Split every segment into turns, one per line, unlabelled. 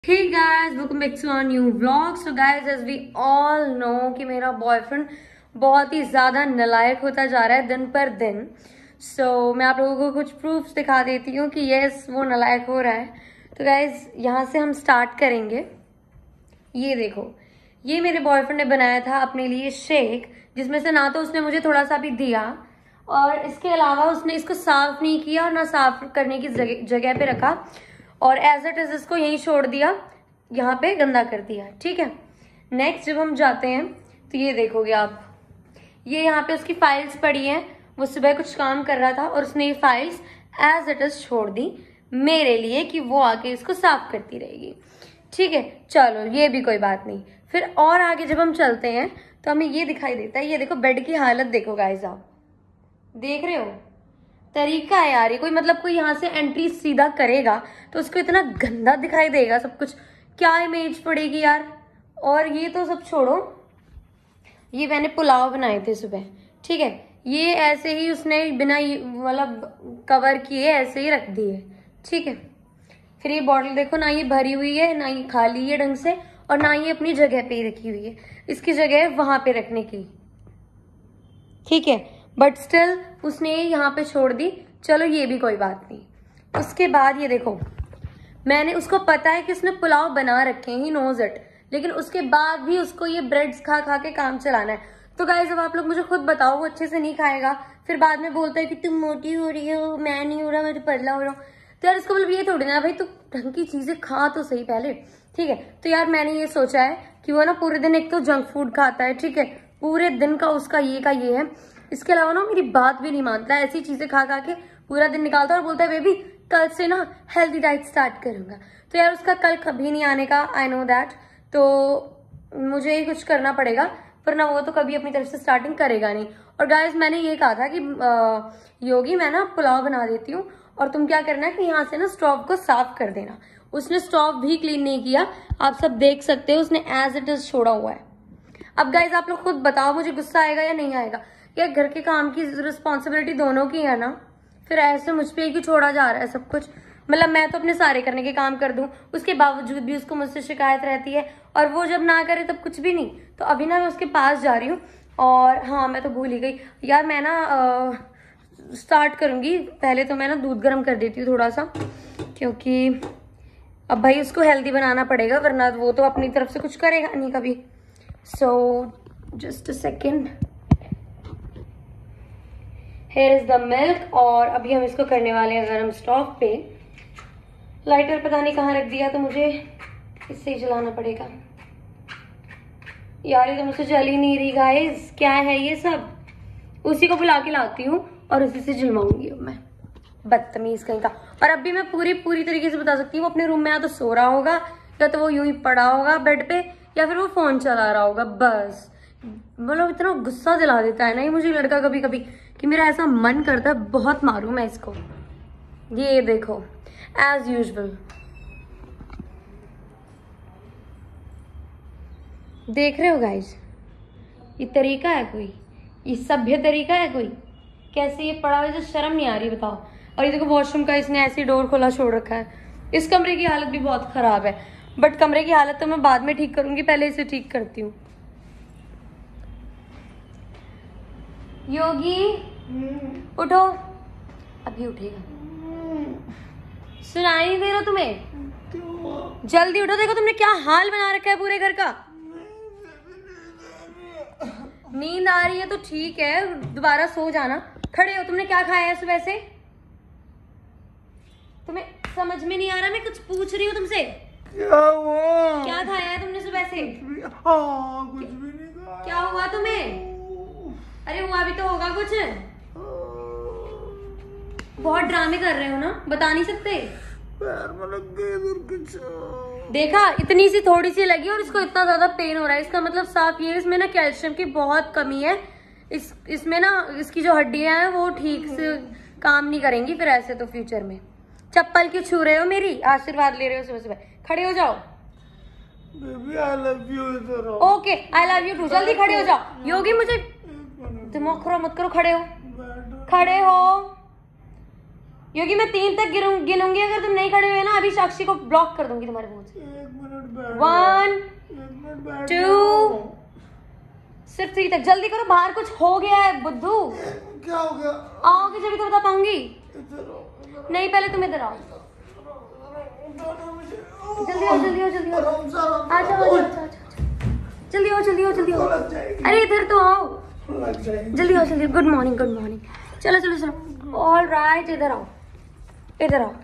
Hey guys, welcome back to our new vlog. So guys, as we all know कि मेरा boyfriend बहुत ही ज़्यादा नालायक होता जा रहा है दिन पर दिन. मैं आप लोगों को कुछ प्रूफ्स दिखा देती हूँ कि यस वो नालायक हो रहा है. तो गाइज यहाँ से हम स्टार्ट करेंगे. ये देखो, ये मेरे बॉयफ्रेंड ने बनाया था अपने लिए शेक, जिसमें से ना तो उसने मुझे थोड़ा सा भी दिया और इसके अलावा उसने इसको साफ नहीं किया और ना साफ करने की जगह पे रखा और एज इट इज इसको यहीं छोड़ दिया, यहाँ पे गंदा कर दिया. ठीक है, नेक्स्ट जब हम जाते हैं तो ये देखोगे आप, ये यहाँ पे उसकी फाइल्स पड़ी हैं. वो सुबह कुछ काम कर रहा था और उसने ये फाइल्स एज इट इज छोड़ दी मेरे लिए कि वो आके इसको साफ करती रहेगी. ठीक है, चलो ये भी कोई बात नहीं. फिर और आगे जब हम चलते हैं तो हमें ये दिखाई देता है. ये देखो बेड की हालत देखो गाइस, आप देख रहे हो. तरीका है यार ये, कोई मतलब कोई यहाँ से एंट्री सीधा करेगा तो उसको इतना गंदा दिखाई देगा सब कुछ, क्या इमेज पड़ेगी यार. और ये तो सब छोड़ो, ये मैंने पुलाव बनाए थे सुबह. ठीक है, ये ऐसे ही उसने बिना मतलब कवर किए ऐसे ही रख दिए. ठीक है, फिर ये बॉटल देखो, ना ये भरी हुई है ना ये खाली है ढंग से, और ना ये अपनी जगह पे ही रखी हुई है. इसकी जगह है वहां पे रखने की. ठीक है, बट स्टिल उसने यहाँ पे छोड़ दी. चलो ये भी कोई बात नहीं. उसके बाद ये देखो, मैंने उसको पता है कि उसने पुलाव बना रखे हैं, ही नोज इट, लेकिन उसके बाद भी उसको ये ब्रेड्स खा खा के काम चलाना है. तो गाइस अब आप लोग मुझे खुद बताओ, वो अच्छे से नहीं खाएगा फिर बाद में बोलता है कि तुम मोटी हो रही हो, मैं नहीं हो रहा, मैं तो पतला हो रहा हूँ. तो यार इसको मतलब ये थोड़ी ना भाई, तू ढंग की चीजें खा तो सही पहले. ठीक है, तो यार मैंने ये सोचा है कि वो ना पूरे दिन एक तो जंक फूड खाता है. ठीक है, पूरे दिन का उसका ये का ये है. इसके अलावा ना मेरी बात भी नहीं मानता है, ऐसी चीजें खा खा के पूरा दिन निकालता है और बोलता है बेबी कल से ना हेल्दी डाइट स्टार्ट करूंगा. तो यार उसका कल कभी नहीं आने का, आई नो दैट. तो मुझे ही कुछ करना पड़ेगा, वरना वो तो कभी अपनी तरफ से स्टार्टिंग करेगा नहीं. और गाइस मैंने ये कहा था कि योगी मैं ना पुलाव बना देती हूँ और तुम क्या करना है कि यहाँ से ना स्टोव को साफ कर देना. उसने स्टोव भी क्लीन नहीं किया, आप सब देख सकते हो, उसने एज इट इज छोड़ा हुआ है. अब गाइस आप लोग खुद बताओ, मुझे गुस्सा आएगा या नहीं आएगा. या घर के काम की रिस्पॉन्सिबिलिटी दोनों की है ना, फिर ऐसे मुझ पे ही छोड़ा जा रहा है सब कुछ. मतलब मैं तो अपने सारे करने के काम कर दूं, उसके बावजूद भी उसको मुझसे शिकायत रहती है, और वो जब ना करे तब कुछ भी नहीं. तो अभी ना मैं उसके पास जा रही हूँ. और हाँ, मैं तो भूल ही गई यार, मैं ना स्टार्ट करूंगी. पहले तो मैं ना दूध गर्म कर देती हूँ थोड़ा सा, क्योंकि अब भाई उसको हेल्दी बनाना पड़ेगा, वरना वो तो अपनी तरफ से कुछ करेगा नहीं कभी. So just a second, here is the milk. और अभी हम इसको करने वाले हैं गरम स्टोव पे. लाइटर पता नहीं कहाँ रख दिया, तो मुझे इससे ही जलाना पड़ेगा. यार ये तो मुझसे जल ही नहीं रही गाइस, क्या है ये सब. उसी को बुला के लाती हूँ और उसी से जलवाऊंगी अब मैं, बदतमीज कहीं का. और अब भी मैं पूरी तरीके से बता सकती हूँ, वो अपने रूम में या तो सो रहा होगा, या तो वो यूं ही पड़ा होगा बेड पे, या फिर वो फोन चला रहा होगा. बस मतलब इतना गुस्सा दिला देता है ना ये मुझे लड़का कभी कभी, कि मेरा ऐसा मन करता है बहुत मारूं मैं इसको. ये देखो एज यूजुअल, देख रहे हो गाइस, ये तरीका है कोई, ये सभ्य तरीका है कोई. कैसे ये पड़ा हुआ, शर्म नहीं आ रही बताओ. और ये देखो वॉशरूम का इसने ऐसे डोर खोला छोड़ रखा है. इस कमरे की हालत भी बहुत खराब है, बट कमरे की हालत तो मैं बाद में ठीक करूंगी, पहले इसे ठीक करती हूँ. योगी उठो, अभी उठेगा. सुनाई नहीं दे रहा तुम्हें? जल्दी उठो, देखो तुमने क्या हाल बना रखा है पूरे घर का. नींद आ रही है तो ठीक है, दोबारा सो जाना. खड़े हो, तुमने क्या खाया है सुबह से? तुम्हें समझ में नहीं आ रहा, मैं कुछ पूछ रही हूँ तुमसे.
क्या हुआ?
क्या खाया है तुमने सुबह से?
कुछ भी नहीं खाया.
क्या हुआ तुम्हें? अरे हुआ भी तो होगा कुछ. बहुत ड्रामे कर रहे हो ना, बता नहीं सकते.
पैर में लग गई इधर कुछ.
देखा, इतनी सी थोड़ी सी लगी और इसको इतना ज्यादा पेन हो रहा है. इसका मतलब साफ ये, इसमें ना कैल्शियम की बहुत कमी है. इसमें ना इसकी जो हड्डियां हैं वो ठीक से काम नहीं करेंगी फिर ऐसे तो फ्यूचर में. चप्पल क्यों छू रहे हो मेरी, आशीर्वाद ले रहे हो सुबह सुबह. खड़े हो जाओ.
Baby I love you. इधर
okay I love you too. जल्दी खड़े हो जाओ. योगी मुझे, दिमाग खराब मत करो. खड़े हो, खड़े हो. क्योंकि मैं 3 तक गिनूंगी, अगर तुम नहीं खड़े हुए ना अभी साक्षी को ब्लॉक कर दूंगी तुम्हारे मुंह से।
1 मिनट बैठ
1
बैठ
2 सिर्फ 3 तक। जल्दी करो, बाहर कुछ हो गया है बुद्धू।
क्या हो गया?
आओगे जब तो बता पाऊंगी।
इधर आओ,
नहीं पहले तुम इधर आओ। जल्दी आओ जल्दी आओ जल्दी आओ।
आराम से, आराम से।
अच्छा अच्छा अच्छा अच्छा, जल्दी आओ जल्दी आओ जल्दी आओ।
लग जाएगी,
अरे इधर तो आओ,
लग जाएगी।
जल्दी आओ जल्दी। Good morning good morning. चलो चलो चलो, ऑल राइट, इधर आओ इधर आओ।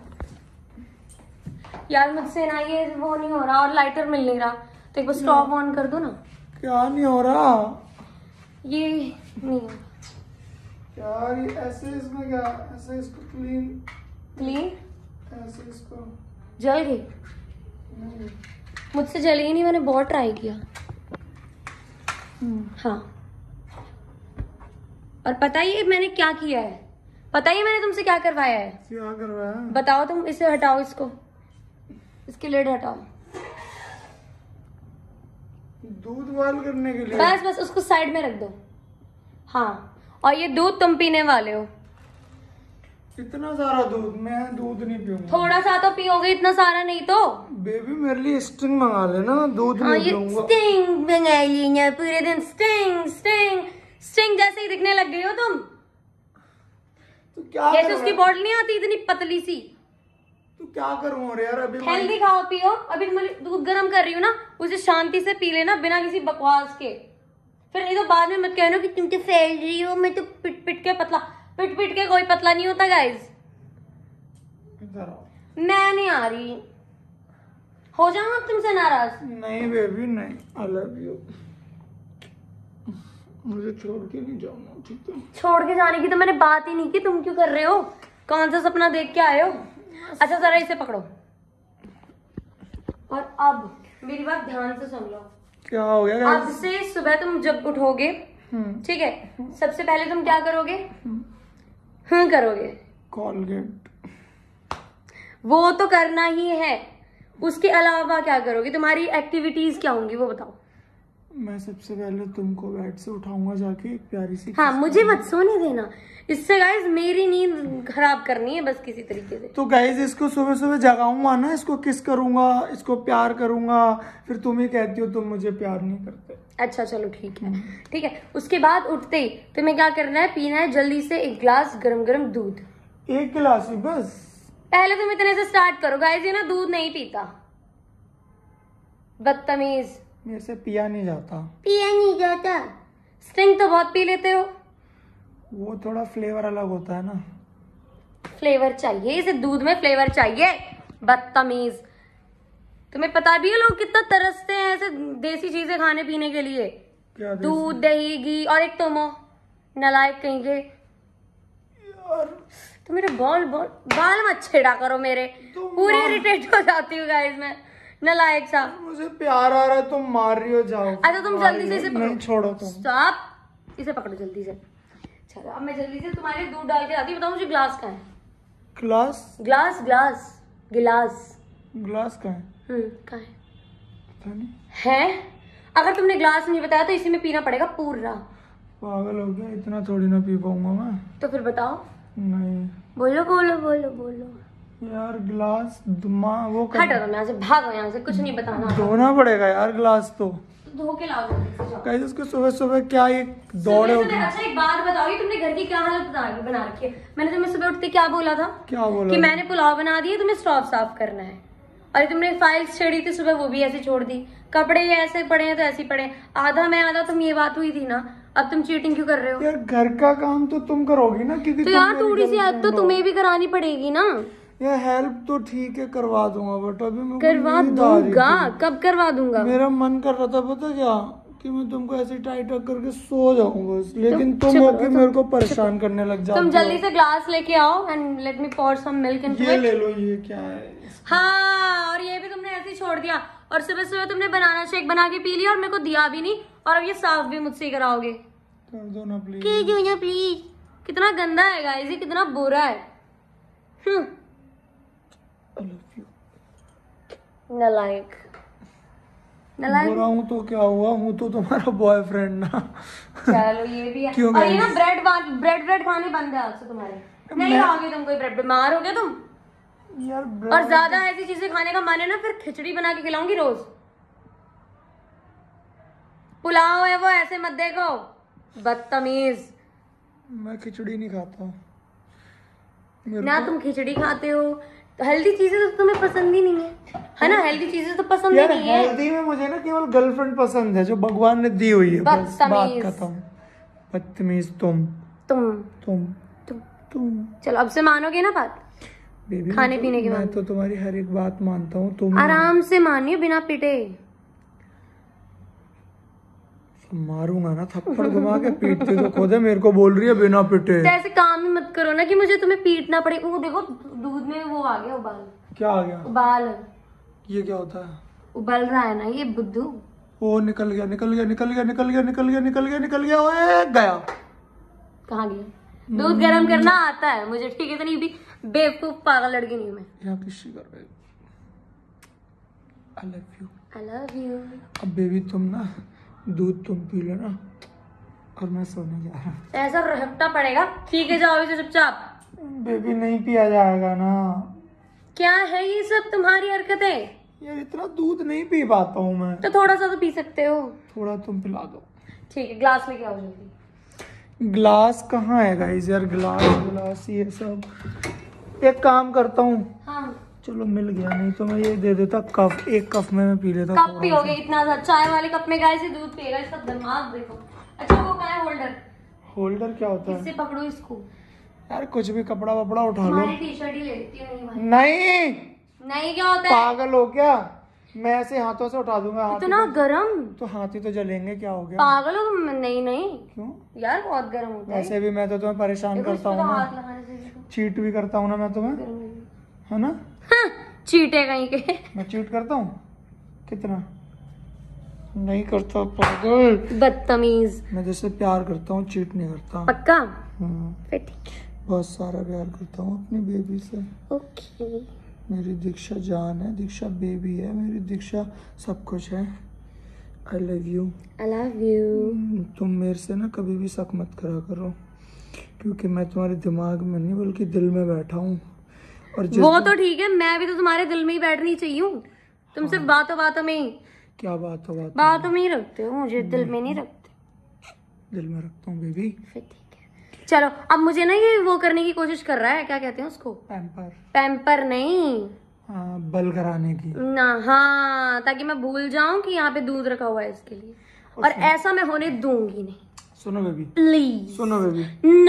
यार मुझसे ना ये वो नहीं हो रहा और लाइटर मिल नहीं रहा, तो एक बार स्टॉप ऑन कर दो ना।
क्या नहीं हो रहा?
ये नहीं हो रहा।
यार ये ऐसे इसमें क्या, ऐसे इसको क्लीन,
क्लीन
ऐसे इसको
जल गई।
नहीं।
मुझसे जली ही नहीं, मैंने बहुत ट्राई किया। हाँ, और पता ही है मैंने क्या किया है, पता ही मैंने तुमसे क्या करवाया है।
क्या करवाया?
बताओ तुम। इसे हटाओ, इसको, इसकी लिड हटाओ।
दूध बॉयल करने के लिए?
बस बस उसको साइड में रख दो। हाँ, और ये दूध तुम पीने वाले हो।
इतना सारा दूध? मैं दूध नहीं पीऊंगा।
थोड़ा सा तो पियोगे, इतना सारा नहीं तो।
बेबी मेरे लिए स्टिंग मंगा लेना, दूध
हाँ,
नहीं
ये
पीऊंगा।
स्टिंग मंगाई लेना पूरे दिन। स्टिंग स्टिंग स्टिंग जैसे ही दिखने लग गई हो तुम।
तो क्या
जैसे
करूं
उसकी
मैं?
बॉटल नहीं आती इतनी पतली सी।
तो क्या करूं और यार, अभी
हेल्दी खाओ पियो। अभी तुम्हारी दूध गर्म कर रही हूँ ना, उसे शांति से पी लेना बिना किसी बकवास के। फिर नहीं तो बाद में मत कहना कि तुम तो फैल रही हो, मैं तो पिट पिट के पतला। पिट पिट के कोई पतला नहीं होता गाइज।
इधर आओ।
मैं नहीं आ रही, हो जाऊँ अब तुमसे नाराज।
नहीं बेबी नहीं, आई लव यू। मुझे छोड़ के नहीं जाना, ठीक है?
छोड़ के जाने की तो मैंने बात ही नहीं की, तुम क्यों कर रहे हो? कौन सा सपना देख के आए हो? अच्छा जरा इसे पकड़ो, और अब मेरी बात ध्यान से सुन लो।
क्या हो गया
अब
guys?
से सुबह तुम जब उठोगे, ठीक है, सबसे पहले तुम क्या करोगे? करोगे।
कॉलगेट।
वो तो करना ही है, उसके अलावा क्या करोगे? तुम्हारी एक्टिविटीज क्या होंगी वो बताओ।
मैं सबसे पहले तुमको बेड से उठाऊंगा जाके, एक प्यारी सी
हाँ,
kiss
मुझे
करूंगा।
मत सोने देना, इससे गाइस मेरी नींद खराब करनी है बस किसी तरीके से।
तो गाइज इसको सुबह सुबह जगाऊंगा ना, इसको किस करूंगा, इसको प्यार करूंगा, फिर तुम ही कहती हो तुम मुझे प्यार नहीं करते।
अच्छा चलो ठीक है ठीक है। उसके बाद उठते ही तुम्हें क्या करना है? पीना है जल्दी से 1 गिलास गरम गरम दूध।
1 गिलास ही बस?
पहले तुम इतने से स्टार्ट करो गाइस, ये ना दूध नहीं पीता, बदतमीज।
मेरे से पिया नहीं जाता।
पिया नहीं जाता? स्टिंग तो बहुत पी लेते हो।
वो थोड़ा फ्लेवर अलग होता है ना।
फ्लेवर चाहिए इसे, दूध में फ्लेवर चाहिए, बदतमीज। तुम्हें पता भी है लोग कितना तरसते हैं ऐसे देसी चीजें खाने पीने के लिए।
क्या
दूध दही घी, और एक तुम हो नालायक कहीं के।
यार
तो मेरे बाल मत छेड़ा करो मेरे,
तुम
पूरी
मार-
इरिटेट हो जाती हूँ गाइस मैं, नालायक सा।
मुझे प्यार आ रहा है, तुम मार रही हो, जाओ।
अच्छा तुम जल्दी से इसे पकड़ो।
नहीं छोड़ो तुम।
स्टॉप, इसे पकड़ो जल्दी से। चलो अब मैं जल्दी से तुम्हारे दूध डाल के आती हूँ। बताओ मुझे ग्लास कहाँ है?
ग्लास?
ग्लास ग्लास गिलास।
ग्लास कहाँ है?
कहाँ है?
पता नहीं।
है? अगर तुमने ग्लास नहीं बताया तो इसी में पीना पड़ेगा पूरा।
पागल हो गया, इतना थोड़ी ना पी पाऊंगा मैं।
तो फिर बताओ।
नहीं
बोलो बोलो बोलो बोलो।
यार ग्लास वो
हटो तुम यहाँ से, भागो यहाँ से, कुछ नहीं बताना।
धोना पड़ेगा यार ग्लास तो।
धो के लाओ जल्दी से, जाओ।
गाइस उसको सुबह सुबह क्या ये दौड़े
सुबह
उठी?
सुबह- अच्छा एक बात बताओगी, तुमने घर की क्या हालत बना रखी है? मैंने तुम्हें सुबह उठते क्या बोला था?
क्या बोला?
कि मैंने पुलाव बना दिए, तुम्हें स्टोव साफ करना है। और तुमने फाइल्स छेड़ी थी सुबह, वो भी ऐसे छोड़ दी। कपड़े ये ऐसे पड़े हैं तो ऐसे ही पड़े हैं, आधा मैं आधा तुम, ये बात हुई थी ना। अब तुम चीटिंग क्यों कर रहे हो?
यार घर का काम तो तुम करोगी ना, क्योंकि
तो
तुम
यार
मेरी
थोड़ी सी हेल्प तो
girlfriend हो।
तुम्हें भी करानी पड़ेगी ना।
यार हेल्प तो ठीक है करवा दूंगा, बट अभी मैं
करवा दूंगा? कब करवा दूंगा?
मेरा मन कर रहा था पता क्या, कि मैं तुमको ऐसे टाइट करके सो जाऊं बस, लेकिन तुम
चुप
होके
रहो,
मेरे को परेशान करने लग जाती
तुम
हो।
जल्दी से ग्लास लेके आओ and let me pour some milk into
ये
it।
ले लो, ये क्या है?
हाँ, और ये भी तुमने ऐसे ही छोड़ दिया, और सुबह सुबह तुमने बनाना शेक बना के पी लिया और मेरे को दिया भी नहीं, और अब ये साफ भी मुझसे ही कराओगे।
कर दो ना प्लीज।
प्लीज। कितना गंदा है गाइस, ये कितना बुरा है।
I love you।
नालायक नालायक।
बुरा हूँ तो क्या हुआ, हूँ तो तुम्हारा बॉयफ्रेंड ना।
चलो ये भी है।
क्यों
और ये
guys?
ना ब्रेड खाने बंद है आज से तुम्हारे। नहीं खाओगे तुम, कोई बीमार हो गया तुम
यार।
और ज्यादा ऐसी चीजें खाने का मन है ना, फिर खिचड़ी बना के खिलाऊंगी रोज। पुलाव है वो, ऐसे मत देखो, बदतमीज।
मैं खिचड़ी नहीं खाता
ना तुम खिचड़ी खाते हो, हेल्दी चीजें तो तुम्हें पसंद ही नहीं है ना? हेल्दी चीजें तो पसंद ही नहीं है।
हेल्दी में मुझे ना केवल गर्लफ्रेंड पसंद है जो भगवान ने दी हुई है, बस बात खत्म। बदतमीज तुम।
चलो अब से मानोगे ना बात?
बेबी
खाने पीने के
मैं तो तुम्हारी हर एक बात मानता हूँ, तुम
आराम से मानिए बिना पिटे।
मारूंगा ना थप्पड़ घुमा के, पीटती तो खुद है, मेरे को बोल रही है बिना पिटे।
तो ऐसे काम ही मत करो ना कि मुझे तुम्हें पीटना पड़े। वो देखो दूध में वो आ गया उबाल।
क्या आ गया?
उबाल।
ये क्या होता है?
उबल रहा है ना ये बुद्धू।
वो निकल गया निकल गया निकल गया निकल गया निकल गया निकल गया निकल गया, ओए गया।
कहाँ गया? दूध गर्म करना आता है मुझे, ठीक है? इतनी भी बेवकूफ पागल लड़की नहीं मैं।
यहाँ किसी कर रहे। I love you।
I love you।
अब बेबी तुम ना दूध तुम पी लो ना, और मैं सोने जा रहा हूँ।
ऐसा रहता पड़ेगा, ठीक है? जाओ इसे चुपचाप।
बेबी नहीं पिया जाएगा ना।
क्या है ये सब तुम्हारी हरकतें?
यार इतना दूध नहीं पी पाता हूँ मैं।
तो थोड़ा सा तो पी सकते हो।
थोड़ा तुम पिला दो।
ठीक है, ग्लास लेके आओ जल्दी।
ग्लास कहाँ है गाइस? यार ग्लास ये सब। एक काम करता हूँ,
हाँ
चलो मिल गया, नहीं तो मैं ये दे देता कप, एक कप में मैं पी लेता।
कप पियोगे इतना सा? चाय वाले कप में गाय से दूध पिएगा? इसका दिमाग देखो। अच्छा वो क्या है? होल्डर।
होल्डर क्या होता है?
इससे पकड़ो इसको।
यार कुछ भी कपड़ा वपड़ा उठा लो।
हमारी टी शर्ट ही लेती हूँ।
नहीं
नहीं क्या होता है?
पागल हो क्या? मैं ऐसे हाथों से उठा दूंगा।
इतना गरम?
तो हाथी तो जलेंगे, क्या हो गया?
पागल हो तुम? नहीं नहीं
क्यों
यार, बहुत गर्म होता है।
वैसे भी मैं तो तुम्हें परेशान करता हूँ
हाथ
ना,
लगाने से देखो।
चीट भी करता हूँ ना मैं तुम्हें, है ना?
हाँ, चीटे कहीं के।
मैं चीट करता हूँ? कितना? नहीं करता पागल,
बदतमीज।
मैं जैसे प्यार करता हूँ चीट नहीं करता।
पक्का? फिर ठीक है।
बहुत सारा प्यार करता हूँ अपनी बेबी से।
ओके।
मेरी दीक्षा जान है, दीक्षा बेबी है मेरी, दीक्षा सब कुछ है। I love you.
I love you.
तुम मेरे से ना कभी भी शक मत करा करो, क्योंकि मैं तुम्हारे दिमाग में नहीं बल्कि दिल में बैठा हूँ। और
वो तो ठीक है, मैं भी तो तुम्हारे दिल में ही बैठनी चाहिए हूँ। तुम सिर्फ बातों बातों में ही।
क्या बात है?
बातों में ही रखते हो मुझे, दिल में नहीं रखते।
दिल में रखता हूँ बेबी।
फिर ठीक है, चलो अब मुझे ना ये वो करने की कोशिश कर रहा है, क्या कहते हैं उसको?
पैम्पर।
पैम्पर नहीं,
हाँ, बल कराने की
ना। हाँ, ताकि मैं भूल जाऊं कि यहाँ पे दूध रखा हुआ है इसके लिए। और ऐसा मैं होने दूंगी नहीं।
सुनो बेबी,
प्लीज।
सुनो बेबी,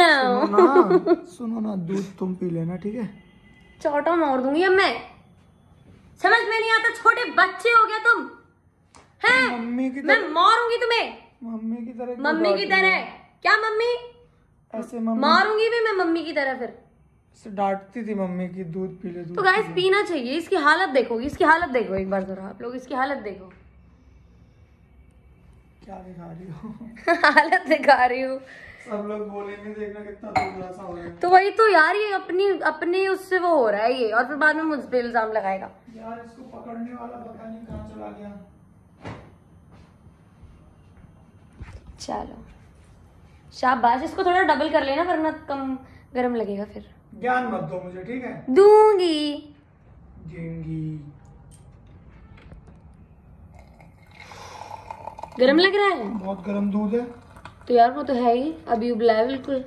नो।
सुनो ना, दूध तुम पी लेना, ठीक है?
चौटा मार दूंगी अब मैं। समझ में नहीं आता, छोटे बच्चे हो गया तुम हैं?
मम्मी की
मैं मारूंगी तुम्हें।
मम्मी की तरह।
मम्मी की तरह? क्या मम्मी?
ऐसे मम्मी
मारूंगी भी मैं मम्मी की तरह फिर।
डांटती थी मम्मी की, दूध पी ले दूध।
तो गाइस पीना चाहिए। इसकी हालत देखो, इसकी हालत देखो एक बार जरा आप लोग, इसकी हालत देखो।
क्या दिखा रही हो?
हालत दिखा रही हूँ।
सब लोग बोलेंगे देखना कितना दूध सा हो रहा है।
तो वही तो यार, ये अपनी उससे वो हो रहा है ये, और फिर बाद में मुझ पे इल्जाम लगाएगा।
यार इसको पकड़ने वाला पता नहीं कहाँ चला गया।
चलो शाबाश, इसको थोड़ा डबल कर लेना वरना कम गरम लगेगा फिर।
ज्ञान मत दो मुझे, ठीक है?
दूंगी।
देंगी।
गरम लग रहा है?
बहुत गरम दूध है।
तो यार वो तो है ही, अभी उबला है बिल्कुल।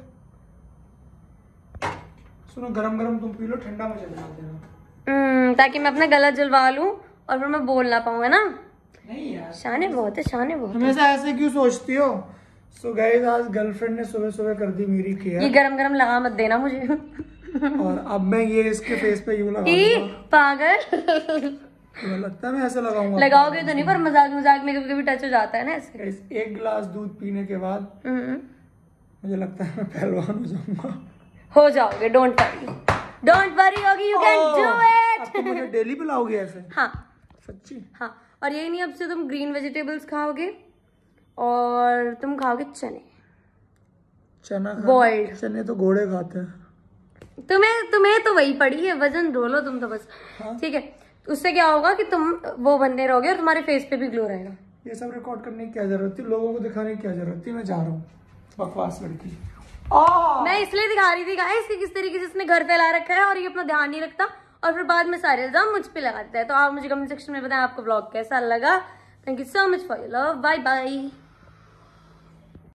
सुनो, गरम गरम तुम पी लो, ठंडा मुझे बना देना।
ताकि मैं अपना गला जलवा लूं और फिर मैं बोल ना पाऊँ, है ना?
नहीं यार,
शाने बहुत है, शाने बहुत है।
हमेशा ऐसे क्यों सोचती हो? सो गाइस, आज गर्लफ्रेंड ने सुबह सुबह कर दी मेरी केयर।
ये गरम गरम लगा मत देना मुझे।
और अब मैं ये इसके फेस पे यूं लगाऊंगा।
पागल।
तुम्हें लगता है मैं ऐसे लगाऊंगा?
लगाओगे तो नहीं, पर मजाक मजाक में कभी कभी टच हो जाता है ना ऐसे।
एक गिलास दूध पीने के बाद मुझे लगता है मैं पहलवान हो जाऊंगा।
हो जाओगे, don't worry Yogi, you can do
अब
इट।
तुम मुझे डेली पिलाओगे ऐसे?
हाँ
सच्ची?
हाँ, और यही नहीं, अब से तुम ग्रीन वेजिटेबल्स खाओगे और तुम खाओगे चने।
चना
बॉइल्ड।
चने तो घोड़े खाते हैं।
तुम्हें तो वही पड़ी है, वजन ढोलो तुम तो बस।
हाँ?
ठीक है, उससे क्या होगा कि तुम वो बनने रहोगे और तुम्हारे फेस पे भी ग्लो रहेगा।
ये सब रिकॉर्ड करने की क्या जरूरत थी? लोगों को दिखाने की क्या जरूरत थी? मैं जा रहा हूँ, बकवास लड़की।
मैं इसलिए दिखा रही थी गाइस कि किस तरीके से इसने घर फैला रखा है और ये अपना ध्यान नहीं रखता और फिर बाद में सारे इल्जाम मुझ पे लगाता है। तो आप मुझे कमेंट सेक्शन में बताएं आपको व्लॉग कैसा लगा। Thank you so much for your love. Bye bye.